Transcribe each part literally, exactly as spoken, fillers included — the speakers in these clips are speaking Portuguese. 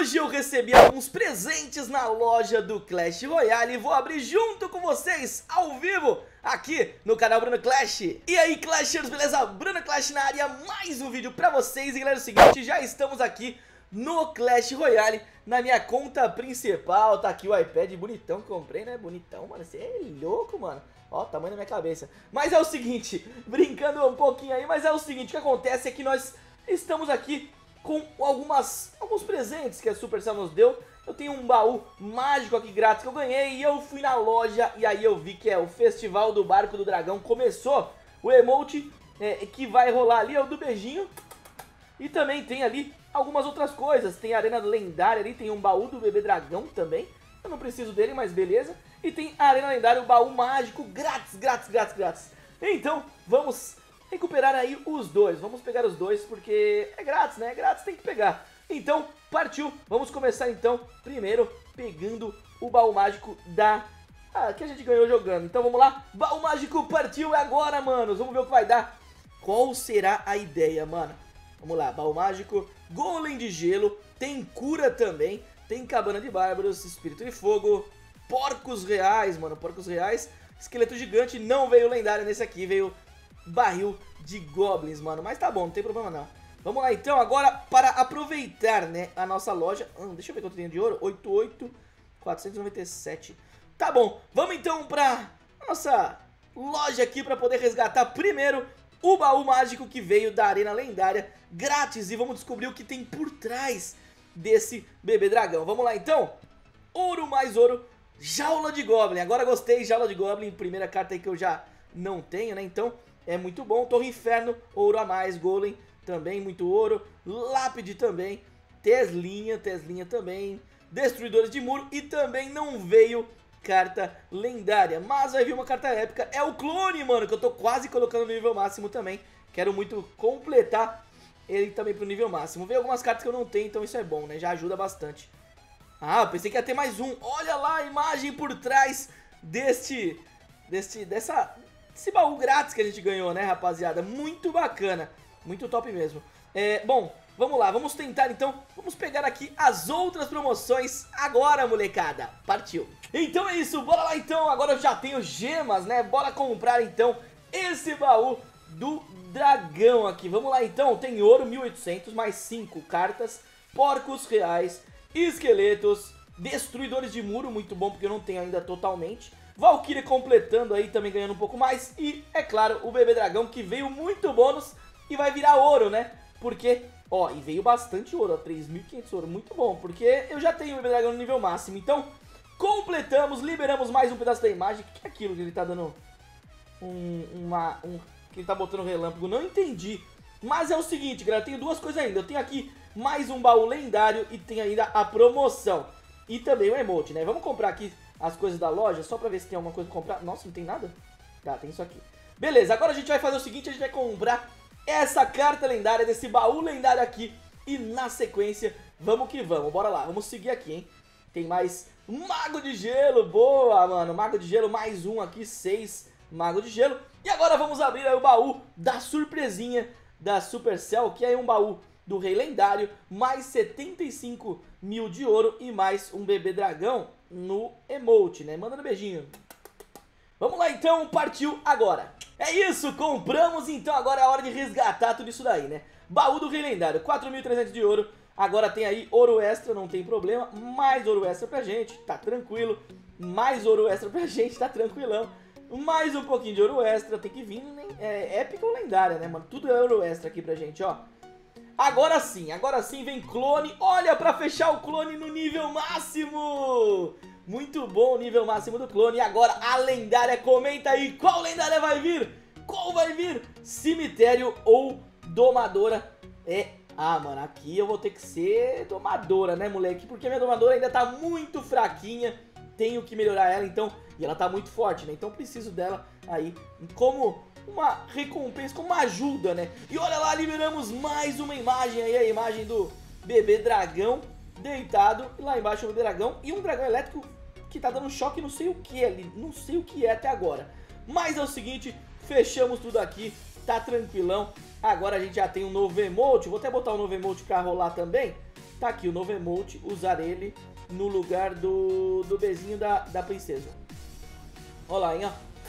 Hoje eu recebi alguns presentes na loja do Clash Royale e vou abrir junto com vocês, ao vivo, aqui no canal Bruno Clash. E aí, Clashers, beleza? Bruno Clash na área, mais um vídeo pra vocês. E galera, é o seguinte, já estamos aqui no Clash Royale, na minha conta principal. Tá aqui o iPad bonitão que comprei, né? Bonitão, mano, você é louco, mano. Ó, o tamanho da minha cabeça. Mas é o seguinte, brincando um pouquinho aí, mas é o seguinte, o que acontece é que nós estamos aqui com algumas, alguns presentes que a Supercell nos deu. Eu tenho um baú mágico aqui grátis que eu ganhei e eu fui na loja e aí eu vi que é o Festival do Barco do Dragão. Começou o emote é, que vai rolar ali, é o do beijinho. E também tem ali algumas outras coisas. Tem a arena lendária ali, tem um baú do bebê dragão também. Eu não preciso dele, mas beleza. E tem a arena lendária, o baú mágico grátis, grátis, grátis, grátis. Então, vamos recuperar aí os dois. Vamos pegar os dois porque é grátis, né? É grátis, tem que pegar. Então, partiu. Vamos começar então, primeiro, pegando o baú mágico da... Ah, que a gente ganhou jogando. Então vamos lá. Baú mágico partiu, é agora, manos. Vamos ver o que vai dar. Qual será a ideia, mano? Vamos lá, baú mágico, golem de gelo, tem cura também, tem cabana de bárbaros, espírito de fogo, porcos reais, mano, porcos reais, esqueleto gigante, não veio lendário nesse aqui, veio barril de goblins, mano, mas tá bom, não tem problema não. Vamos lá então, agora para aproveitar, né, a nossa loja, hum, deixa eu ver quanto tem de ouro, oitenta e oito, quatrocentos e noventa e sete, tá bom, vamos então pra nossa loja aqui para poder resgatar primeiro o baú mágico que veio da arena lendária grátis e vamos descobrir o que tem por trás desse bebê dragão. Vamos lá então, ouro mais ouro, jaula de goblin, agora gostei, jaula de goblin, primeira carta aí que eu já não tenho, né, então é muito bom. Torre inferno, ouro a mais, golem também, muito ouro, lápide também, teslinha, teslinha também, destruidores de muro e também não veio carta lendária, mas vai vir uma carta épica, é o clone, mano, que eu tô quase colocando no nível máximo também. Quero muito completar ele também pro nível máximo. Veio algumas cartas que eu não tenho, então isso é bom, né, já ajuda bastante. Ah, pensei que ia ter mais um, olha lá a imagem por trás deste, deste, dessa, desse baú grátis que a gente ganhou, né, rapaziada, muito bacana, muito top mesmo. É, bom, vamos lá, vamos tentar então, vamos pegar aqui as outras promoções agora, molecada, partiu. Então é isso, bora lá então, agora eu já tenho gemas, né, bora comprar então esse baú do dragão aqui. Vamos lá então, tem ouro mil e oitocentos, mais cinco cartas, porcos reais, esqueletos, destruidores de muro, muito bom porque eu não tenho ainda totalmente. Valkyrie completando aí, também ganhando um pouco mais. E, é claro, o bebê dragão que veio muito bônus e vai virar ouro, né, porque... Ó, e veio bastante ouro, ó, três mil e quinhentos ouro, muito bom, porque eu já tenho o bebê dragão no nível máximo. Então, completamos, liberamos mais um pedaço da imagem. O que é aquilo que ele tá dando um, uma, um, que ele tá botando relâmpago? Não entendi, mas é o seguinte, galera, eu tenho duas coisas ainda. Eu tenho aqui mais um baú lendário e tem ainda a promoção e também o emote, né? Vamos comprar aqui as coisas da loja, só pra ver se tem alguma coisa pra comprar. Nossa, não tem nada? Tá, tem isso aqui. Beleza, agora a gente vai fazer o seguinte, a gente vai comprar essa carta lendária desse baú lendário aqui e na sequência, vamos que vamos, bora lá, vamos seguir aqui, hein? Tem mais Mago de Gelo, boa, mano, Mago de Gelo, mais um aqui, seis Mago de Gelo. E agora vamos abrir aí o baú da surpresinha da Supercell, que é um baú do Rei Lendário, mais setenta e cinco mil de ouro e mais um bebê dragão no emote, né? Mandando beijinho. Vamos lá então, partiu agora. É isso, compramos, então agora é a hora de resgatar tudo isso daí, né? Baú do Rei Lendário, quatro mil e trezentos de ouro. Agora tem aí ouro extra, não tem problema. Mais ouro extra pra gente, tá tranquilo. Mais ouro extra pra gente, tá tranquilão. Mais um pouquinho de ouro extra, tem que vir, né? É épica ou lendária, né, mano? Tudo é ouro extra aqui pra gente, ó. Agora sim, agora sim vem clone. Olha, pra fechar o clone no nível máximo. Muito bom o nível máximo do clone. E agora a lendária, comenta aí qual lendária vai vir. Qual vai vir? Cemitério ou domadora? É, ah, mano, aqui eu vou ter que ser domadora, né, moleque? Porque minha domadora ainda tá muito fraquinha. Tenho que melhorar ela, então. E ela tá muito forte, né? Então preciso dela aí como uma recompensa, como uma ajuda, né? E olha lá, liberamos mais uma imagem aí, a imagem do bebê dragão deitado. E lá embaixo o bebê dragão e um dragão elétrico que tá dando choque, não sei o que ali, não sei o que é até agora. Mas é o seguinte, fechamos tudo aqui, tá tranquilão. Agora a gente já tem um novo emote, vou até botar um novo emote pra rolar também. Tá aqui o novo emote, usar ele no lugar do, do beijinho da, da princesa. Olha lá, hein, ó.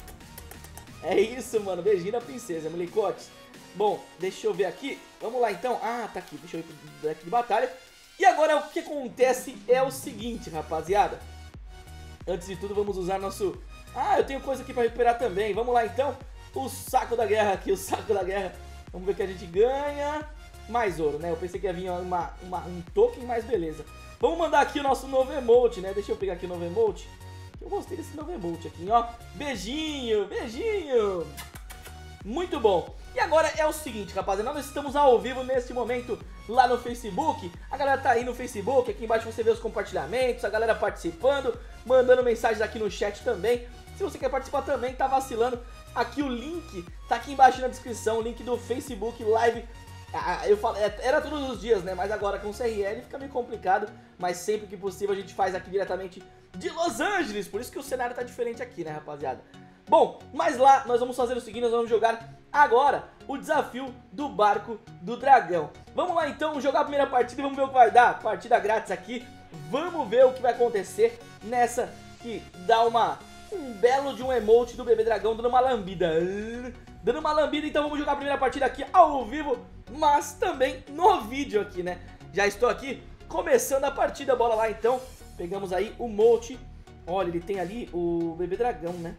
É isso, mano, beijinho da princesa, molecotes. Bom, deixa eu ver aqui. Vamos lá, então. Ah, tá aqui, deixa eu ir pro deck de batalha. E agora o que acontece é o seguinte, rapaziada. Antes de tudo, vamos usar nosso... Ah, eu tenho coisa aqui pra recuperar também. Vamos lá, então. O saco da guerra aqui, o saco da guerra. Vamos ver o que a gente ganha. Mais ouro, né? Eu pensei que ia vir uma, uma, um token, mas beleza. Vamos mandar aqui o nosso novo emote, né? Deixa eu pegar aqui o novo emote. Eu gostei desse novo emote aqui, ó. Beijinho, beijinho. Muito bom. E agora é o seguinte, rapaziada. Nós estamos ao vivo neste momento lá no Facebook. A galera tá aí no Facebook. Aqui embaixo você vê os compartilhamentos, a galera participando, mandando mensagens aqui no chat também. Se você quer participar também, tá vacilando, aqui o link tá aqui embaixo na descrição, o link do Facebook Live. Ah, eu falo, era todos os dias, né? Mas agora com o C R L fica meio complicado. Mas sempre que possível a gente faz aqui diretamente de Los Angeles. Por isso que o cenário tá diferente aqui, né, rapaziada? Bom, mas lá nós vamos fazer o seguinte, nós vamos jogar agora o desafio do barco do dragão. Vamos lá então jogar a primeira partida e vamos ver o que vai dar. Partida grátis aqui, vamos ver o que vai acontecer nessa que dá uma... um belo de um emote do bebê dragão dando uma lambida. Dando uma lambida, então vamos jogar a primeira partida aqui ao vivo, mas também no vídeo aqui, né? Já estou aqui começando a partida, bora lá então. Pegamos aí o emote. Olha, ele tem ali o bebê dragão, né?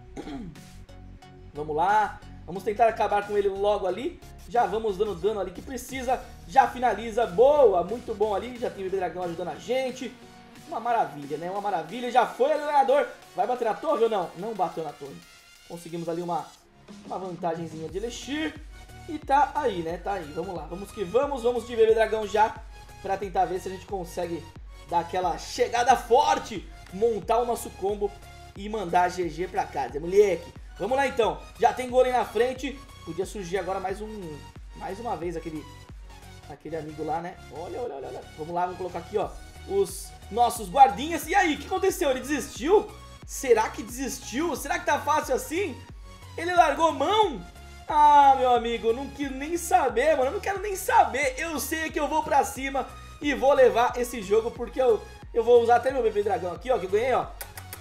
Vamos lá. Vamos tentar acabar com ele logo ali. Já vamos dando dano ali que precisa. Já finaliza, boa, muito bom ali. Já tem o bebê dragão ajudando a gente. Uma maravilha, né? Uma maravilha. Já foi ali o ganhador. Vai bater na torre ou não? Não bateu na torre. Conseguimos ali uma, uma vantagenzinha de Elixir. E tá aí, né? Tá aí. Vamos lá. Vamos que vamos. Vamos de bebê dragão já. Pra tentar ver se a gente consegue dar aquela chegada forte. Montar o nosso combo e mandar G G pra casa, moleque. Vamos lá então. Já tem golem na frente. Podia surgir agora mais um... Mais uma vez aquele... Aquele amigo lá, né? Olha, olha, olha, olha. Vamos lá, vamos colocar aqui, ó. Os nossos guardinhas. E aí, o que aconteceu? Ele desistiu? Será que desistiu? Será que tá fácil assim? Ele largou mão? Ah, meu amigo, não quero nem saber, mano. Eu não quero nem saber. Eu sei que eu vou pra cima e vou levar esse jogo, porque eu, eu vou usar até meu bebê dragão aqui, ó, que eu ganhei, ó.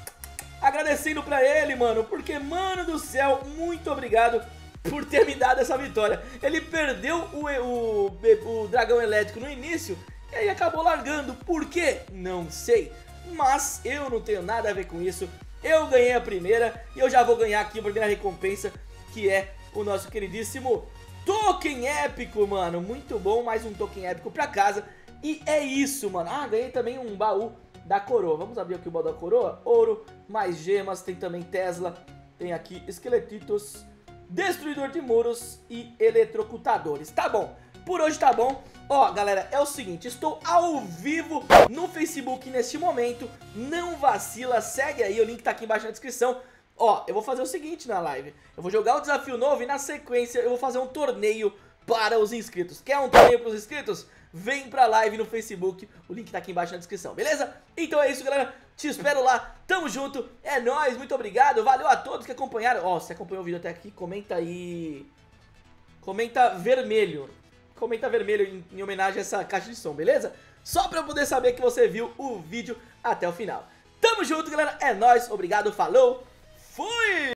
Agradecendo pra ele, mano, porque, mano do céu, muito obrigado por ter me dado essa vitória. Ele perdeu o, o, o dragão elétrico no início e aí acabou largando. Por quê? Não sei. Mas eu não tenho nada a ver com isso. Eu ganhei a primeira e eu já vou ganhar aqui a primeira recompensa, que é o nosso queridíssimo token épico, mano. Muito bom, mais um token épico pra casa. E é isso, mano. Ah, ganhei também um baú da coroa. Vamos abrir aqui o baú da coroa. Ouro, mais gemas, tem também Tesla. Tem aqui esqueletitos, destruidor de muros e eletrocutadores. Tá bom, por hoje tá bom. Ó, galera, é o seguinte, estou ao vivo no Facebook neste momento. Não vacila, segue aí, o link tá aqui embaixo na descrição. Ó, eu vou fazer o seguinte na live. Eu vou jogar o desafio novo e na sequência eu vou fazer um torneio para os inscritos. Quer um torneio para os inscritos? Vem pra live no Facebook, o link tá aqui embaixo na descrição, beleza? Então é isso, galera, te espero lá, tamo junto, é nóis, muito obrigado, valeu a todos que acompanharam. Ó, se acompanhou o vídeo até aqui, comenta aí, comenta vermelho, comenta vermelho em, em homenagem a essa caixa de som, beleza? Só pra eu poder saber que você viu o vídeo até o final. Tamo junto, galera, é nóis, obrigado, falou, fui!